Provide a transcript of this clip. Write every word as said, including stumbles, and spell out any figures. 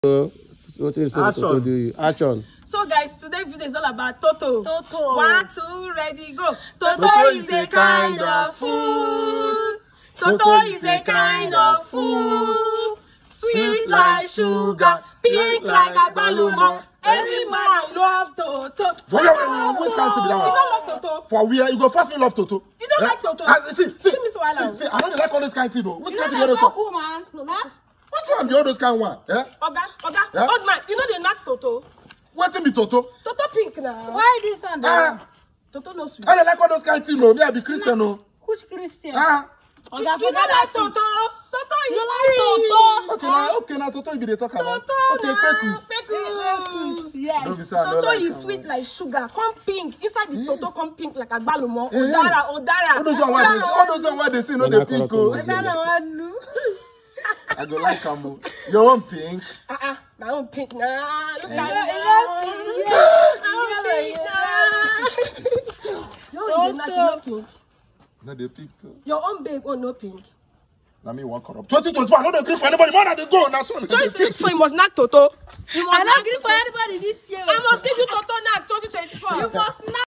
What is Toto do? Action. So guys, today's video is all about Toto. Toto. One, two, ready, go. Toto, Toto is a kind of food. Toto is a kind of food. Sweet like sugar, pink like agbalumo. Every man love Toto. For you, which kind to be that one? You don't love Toto. For we, you go first me love Toto. You don't yeah? like Toto. Uh, see, see, see, me so see, see, I don't like all this kind of thing though. Which You kind to know be that's all not this cool, man. No, no. Which one be all those kind one? Yeah? Oga, Oga, Yeah? old man, you know they knock Toto. What thing be Toto? Toto pink now. Why this one? Ah, Toto no sweet. I don't like all those kind of things no. Me I be Christian no. Who's Christian? Ah. Oh, You, that you don't like Toto. Toto is You like sweet. Toto? Okay now, okay now Toto you be the talk about. Toto, Okay, nah, pekus. pekus. Yes. Don't be sad, I don't Toto like is am. sweet like sugar. Come pink. Inside the Toto come pink like agbalumo. Eh. Odara, Odara. All those one where they see, all those one where they see no the pink oh. I don't know. I go like am. Your own pink. Ah ah, my own pink now. Look at You me. My own pink now. No, you not no pink. No the pink too. Your own babe, oh no pink. Now me one corrupt. twenty twenty-four, I no dey agree for anybody. More than they go now. So twenty twenty-four, you must knock Toto. You must I knock don't agree for anybody this year. I must give you Toto knock twenty twenty-four. You must not.